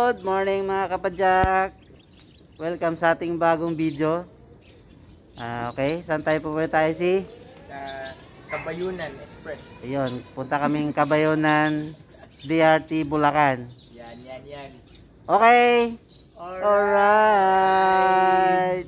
Good morning mga kapadyak. Welcome sa ating bagong video. Okay, saan tayo pupunta tayo Sa Kabayunan Express. Ayun, punta kaming Kabayunan DRT Bulacan. Yan. Okay. Alright.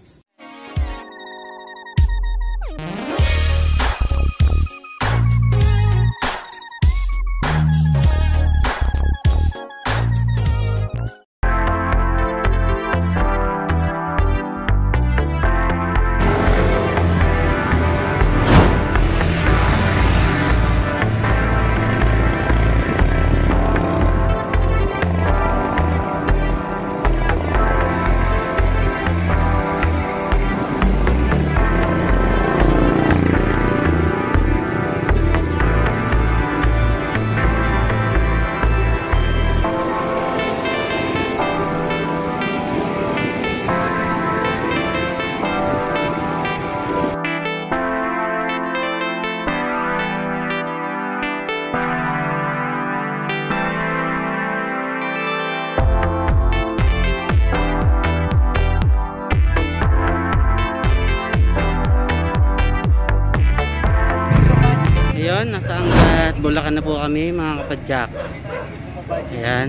Ayun, nasa Angat, Bulacan na po kami mga kapadyak. Ayan.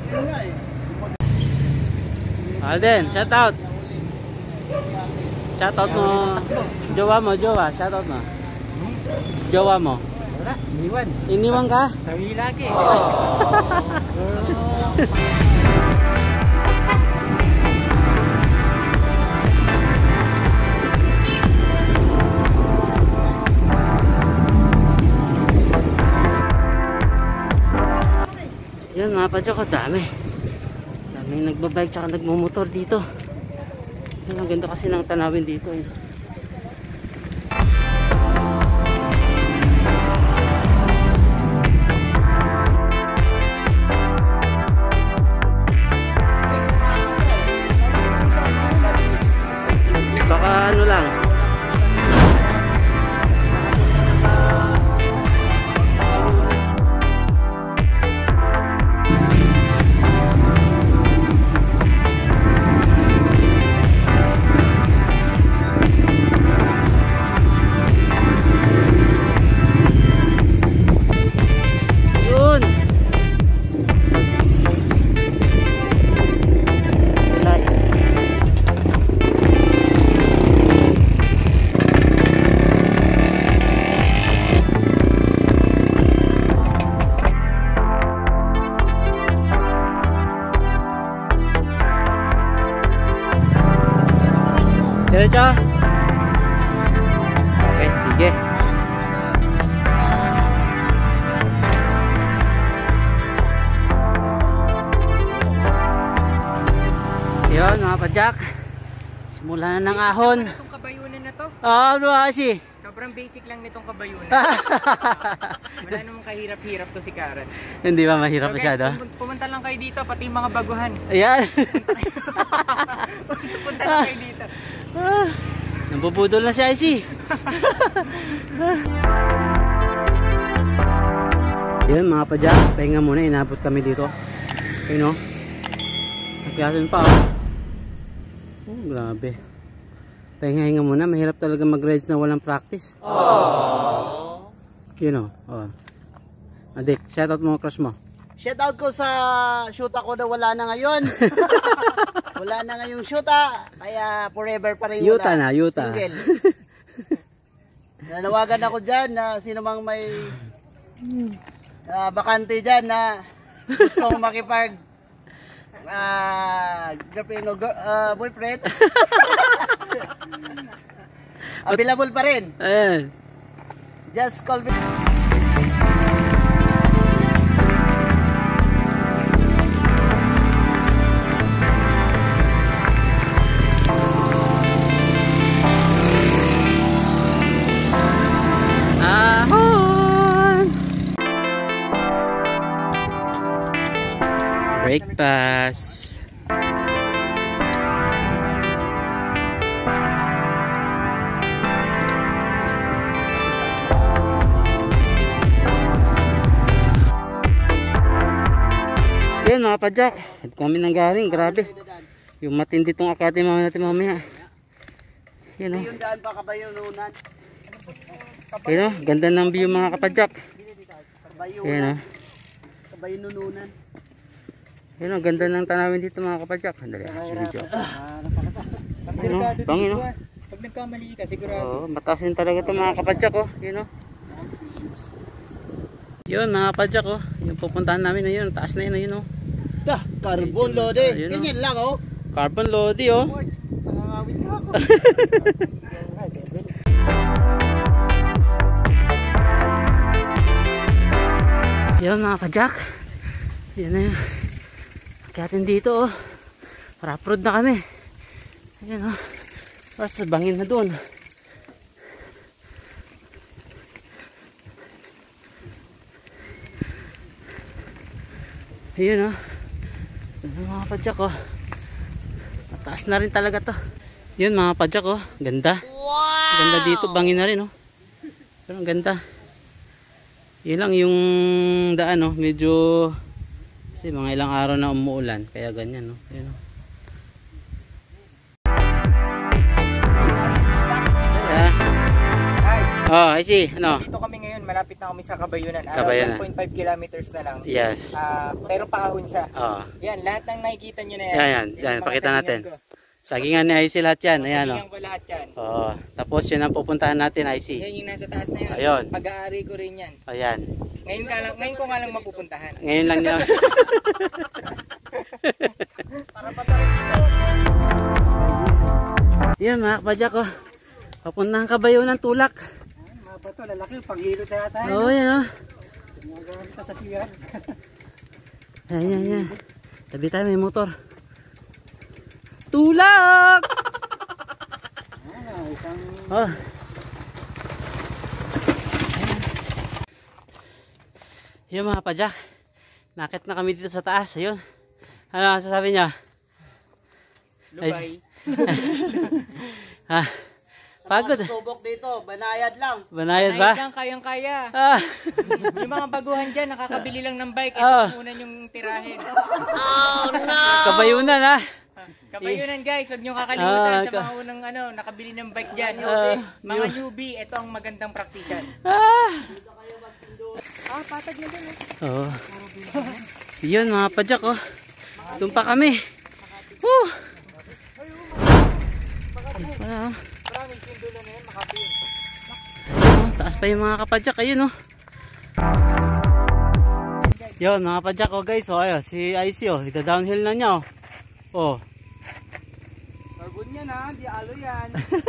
Alden, shout out. Shout out mo. Jowa mo, shout out mo. Jowa mo. Wala, iniwan. Iniwan ka? Sabi lagi. Yan mga padyak, dami. Daming nagbabike tsaka nagmumotor dito. Yan, ang ganda kasi ng tanawin dito eh. Baka ano lang. Diretso? Okay, sige. Yun mga padyak, simula na ng ahon. Itong Kabayunan na to. Ano kasi? Sobrang basic lang nitong Kabayunan. Wala namang kahirap-hirap to si Karen. Hindi ba mahirap So, masyado? Pumunta lang kayo dito, pati yung mga baguhan. Ayan. Pumunta lang kayo dito. Nabubudol na si IC. Yan mga padyak, pahinga muna, inabot kami dito. Ayun o. Nagpiyasan pa o. Oh, grabe. Pahinga-hinga muna, mahirap talaga mag-rides na walang practice. Yun o. Oh. Adik, shoutout mo crush mo. Shoutout ko sa shoota ko na wala na ngayon. Wala na ngayong shoota, kaya forever pa rin Yuta na, yuta. Single. Nanawagan ako dyan na sino mang may bakante dyan na gustong makipag girlfriend o boyfriend. Available pa rin. Ayan. Just call me. Breakfast. Ayun mga padyak, kami nang galing, grabe. Yung matindi tong akyatin natin mamaya. Yun o. Yung daan pa kabayununan. Yun o, ganda ng view mga kapadyak. Yun o. Kabayununan. Yun o, ganda ng tanawin dito mga kapadyak. Andali, video. Yun o, bangin o. Pag nagkamali ka, sigurado. Oo, mataas din talaga ito mga kapadyak o. Yun o. Yun mga kapadyak o. Yung pupuntahan namin na yun, taas na yun o. Yun o. Carbon load eh. Ayun, oh. Ganyan lang oh. Carbon loady o. Nangangawit na ako. Yun mga kapadyak. Yun na yun. Akyatin dito o. Rough road na kami. Ayan o. Basta bangin na doon. Ayun o. Ayun mga padyak o. Mataas na rin talaga to. Yun mga padyak o. Ganda. Wow! Ganda dito. Bangin na rin o. Pero ang ganda. Yun lang yung daan o. Medyo kasi mga ilang araw na umuulan. Kaya ganyan o. Ayun o. Oh, I see. Ano? Dito kami ngayon, malapit na kami sa Kabayunan. Kabayunan. 1.5 kilometers na lang. Yes. Pero paahon siya. Oh. Yan, lahat ng nakikita nyo na yan. Yan. Yung mga Pakita natin. sagingan ko. Sagingan ni IC lahat yan. Ayan o. Sagingan ko lahat yan. Oh. Tapos yun ang pupuntahan natin IC. Yan yung nasa taas na yan. Ayun. Pag-aari ko rin yan. Ayan. Ngayon ko nga lang mapupuntahan. Ngayon lang niya. Para patarin dito. Yan mga kapadyak o. Papuntang Kabayunan Tulak. Mga bato, lalaki. Paghilot na tayo. Oo, yan o. Ginagawa kita sa siyan. Yan. Tabi tayo, may motor. Tulak! Oh. Yan mga kapadyak. Nakit na kami dito sa taas. Ayun. Ano sasabi niya? Lubay. Ha? Pagod. Subok dito, banayad lang. Banayad ba? Lang, kayang-kaya. Ah. Yung mga baguhan dyan, nakakabili lang ng bike. Ito Oh. muna yung tirahin. Kabayunan ha. Kabayunan guys, huwag nyo kakalimutan sa ka- mga unang nakabili ng bike dyan. Mga newbie, ito ang magandang praktisan. Patag na din Oo. Yun mga padyak oh. Doon pa kami. Woo! Wala oh. Maraming sindulo na yan, Makati yun. Ayun, oh, taas pa yung mga kapadyak. Ayun oh. Yun mga padyak oh guys. Oh, ayun, si IC oh. Ida-downhill na niya oh. Oh. Carbon yan ha, di alo yan.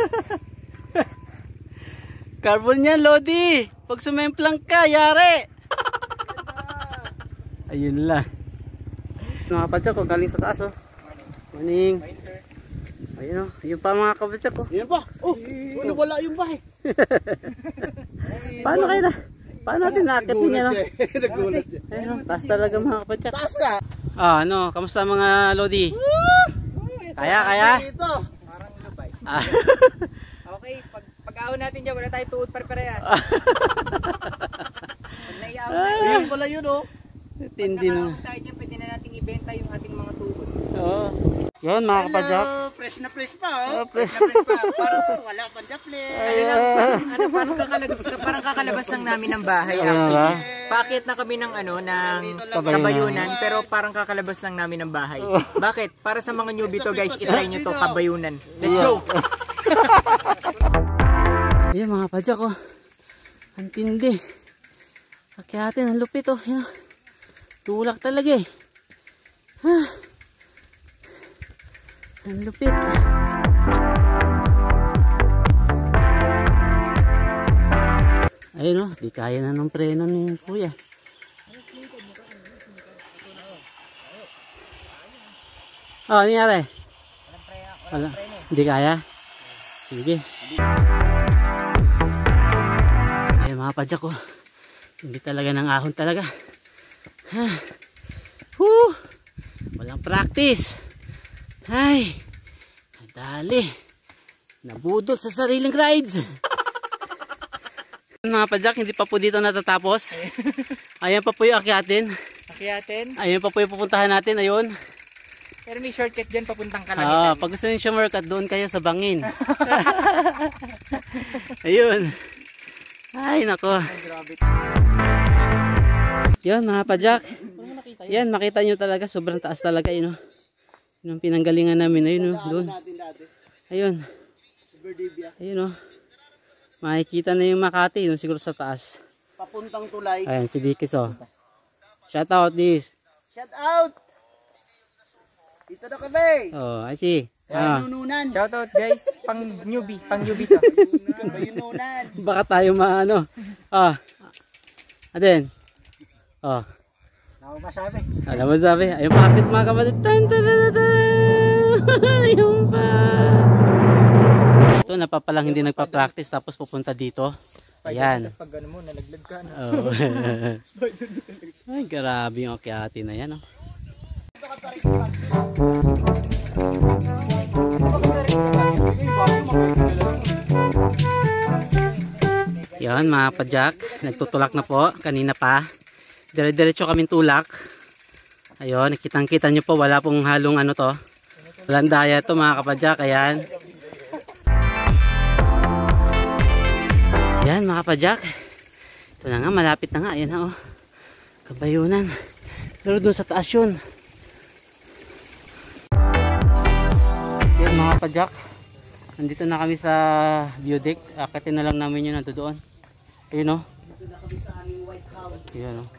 Carbon yan Lodi. Pag sumemplang ka, yari. Ayun lang. Mga padyak oh, galing sa taas oh. Morning. Ayun oh, yun pa mga kapadyak oh. Yan pa. Oh, wala yung bahay. Paano natin naakitin niya no? Nagulat siya. Ayun oh, taas talaga mga kapadyak. Taas ka. Ano, kamusta mga Lodi? Kaya? Dito. Parang lubay. Ah. Okay, pag-ahon natin dyan, wala tayo tuod parehas. Pag naiahon tayo, Ayun pala yun oh. Tindi na. nakahon tayo dyan, pwede na nating ibenta yung ating mga tuod. Oo. Yun mga kapadyak. Hello, fresh na fresh pa oh. Fresh. Parang wala pang dapli. Parang kakalabas lang namin ng bahay. Ayun ba? Paakit na kami ng ng Kabayunan, pero parang kakalabas lang namin ng bahay. Bakit? Para sa mga newbie to guys, itry nyo to Kabayunan. Let's go! Ayan mga padyak oh. Ang tindi. Akyatin, ang lupit oh. Yan. Tulak talaga eh. Ang lupit. Ayun oh, di kaya na ng preno ni kuya. Oh, ano nangyari? Wala. Hindi kaya? Sige. Ayun mga padyak ko. Hindi talaga ng ahon talaga. Walang practice. Ay, dali. Nabudol sa sariling rides. Mga padyak, hindi pa po dito natatapos. Ayan pa po yung akyatin. Akyatin. Ayun pa po yung pupuntahan natin, ayun. Pero may shortcut dyan papuntang Kalangitan. Pag gusto niyo shortcut, doon kayo sa bangin. Ayun. Ay, nako. Ay, grabe. Yun, mga pa-jack. Yan, makita nyo talaga, sobrang taas talaga, yun, oh. Yun ang pinanggalingan namin, ayun, oh, doon. Ayun. Ayun, oh. Makikita na yung Makati, no, siguro sa taas. Papuntang tulay. Ayan, si Dikis, oh. Shout out, this. Shout out! Dito na kami! Oh, I see. Bayununan! Shout out guys, pang newbie to. Bayununan! Baka tayo maano. Aden. Oh. Ako masabi. Alam mo sabi, ayun pakit mga kapatid. Tan tan tan tan. Ayun pa. Ito napapalang hindi nagpa-practice tapos pupunta dito. Ayan. Pag ano mo, nalaglag ka na. Oh. Ay, grabe yung akyati na yan, oh. Yan mga pa-jack, nagtutulak na po kanina pa. Dire-diretso kaming tulak. Ayun, nakitang-kita nyo po, wala pong halong ano to. Walang daya to mga kapadyak. Ayan. Yan mga kapadyak. Ito na nga, malapit na nga. Ayan na, oh. Kabayunan. Pero doon sa taas yun. Yan mga kapadyak. Nandito na kami sa view deck. Akitin na lang namin yun nando doon. Ayun, oh. Dito na kami sa aming White House. Ayan, oh.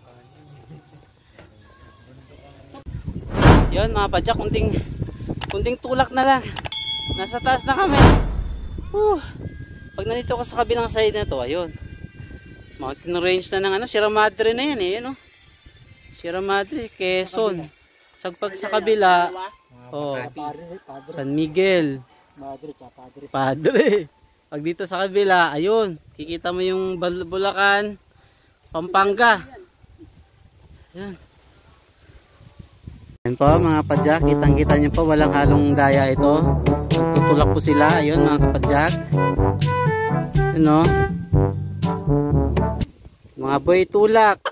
Yan mga padyak, kunting tulak na lang. Nasa taas na kami. Pag nandito ka sa kabilang side na to, ayun. Mountain range na ng ano, Sierra Madre na yan eh, no? Sierra Madre, Quezon. Sagpag sa kabila, oh, San Miguel. Padre. Pag dito sa kabila, ayun, kikita mo yung Bulacan, Pampanga. Yan. Yan po mga kapadyak, kitang-kita nyo po, walang halong daya ito. Nagtutulak po sila, ayun mga kapadyak. Ano? Mga boy tulak.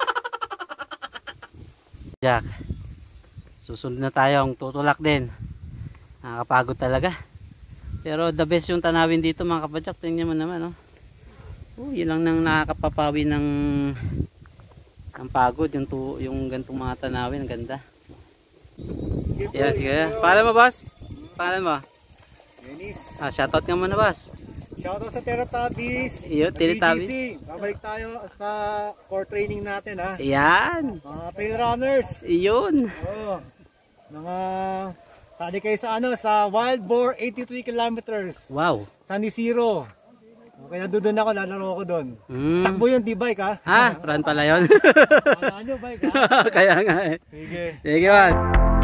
Jack. Susunod na tayo ang tutulak din. Nakakapagod talaga. Pero the best yung tanawin dito mga kapadyak, tingnan mo naman, oh. Yun lang nang nakakapapawi ng pagod, yung gantong mga tanawin, ang ganda. Yan, sige. Pangalan mo, boss? Pangalan mo? Dennis. Shoutout nga muna, boss. Shoutout sa Teletubbies. Iyo, Teletubbies. Babalik tayo sa core training natin, ha. Yan. Mga trail runners. Iyon. Oh. Mga sali kayo sa sa Wild Boar 83 kilometers. Wow. San Isidro. Kaya doon ako, lalaro ko doon. Takbo yun, di bike, ha? Run pala yun. Wala nyo, bike, ha? Kaya nga eh. Sige. Sige, boss.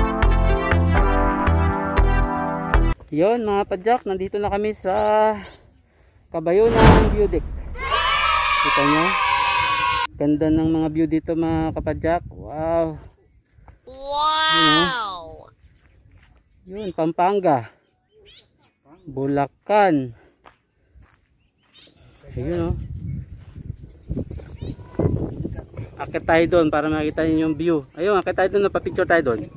Yun mga padyak, nandito na kami sa Kabayunan View Deck. Kita nyo? Ganda ng mga view dito mga kapadyak. Wow. Wow. Yun, Pampanga. Bulacan. Ayun, oh. Akit tayo doon para makita niyo yung view. Ayun, akit tayo doon, napapicture tayo doon.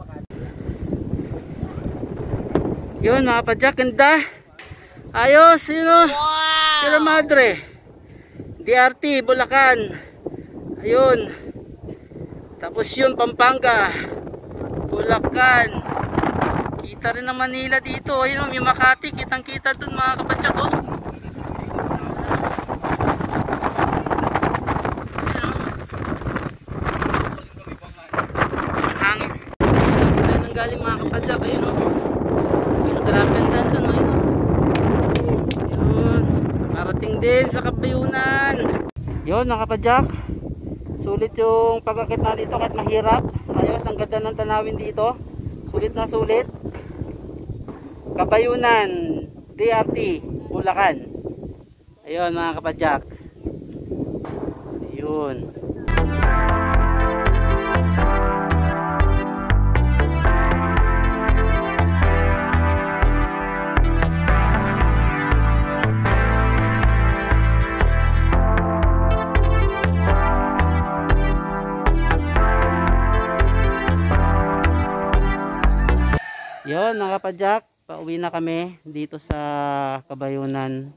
Yun mga padyak, ganda. Ayos, yun, oh. Sierra Madre, DRT, Bulacan. Ayun. Tapos yun, Pampanga, Bulacan. Kita rin ng Manila dito. Ayun, yung Makati, kitang kita dun mga kapadyak, oh. Hangin. Kita nang galing mga kapadyak. Ayun, oh. Ayun, grabe ang ganda, no? Ayun, oh. Ayun. Parating din sa Kabayunan. Yun mga kapadyak, sulit yung pagkakit na dito kahit mahirap. Ayos, ang ganda ng tanawin dito. Sulit na sulit. Kabayunan, DRT, Bulacan. Ayun mga kapadyak. Ayun. yun mga kapadyak, pauwi na kami dito sa Kabayunan.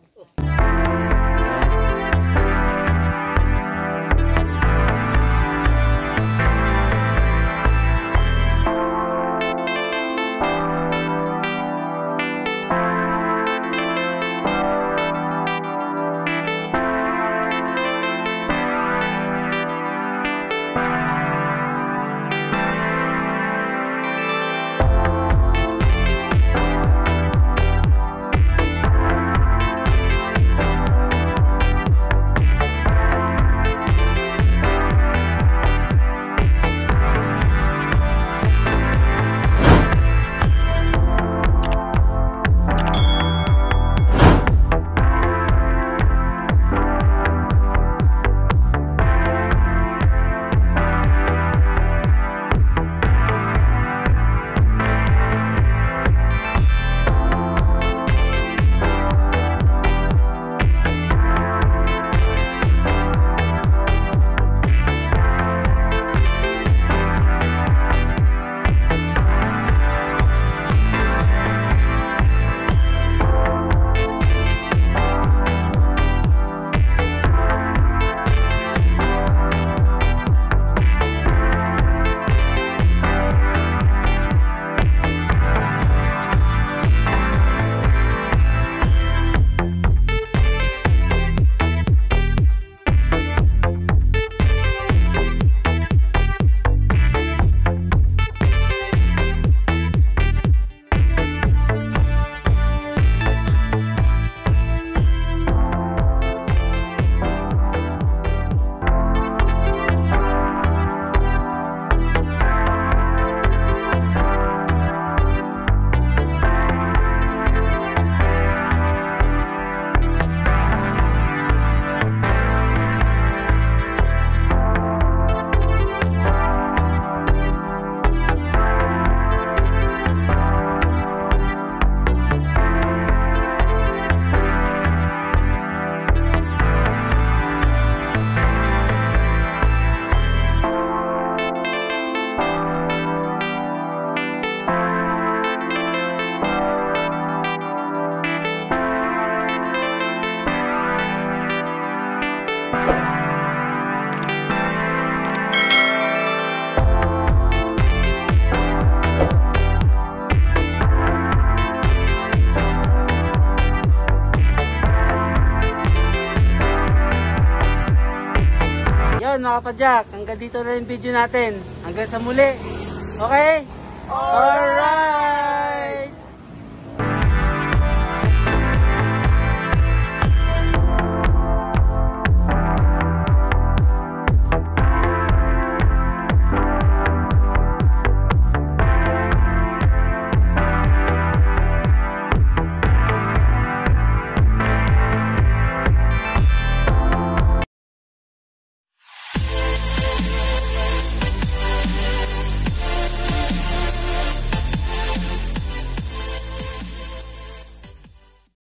Mga kapadyak, hanggang dito na yung video natin. Hanggang sa muli. Okay? Alright!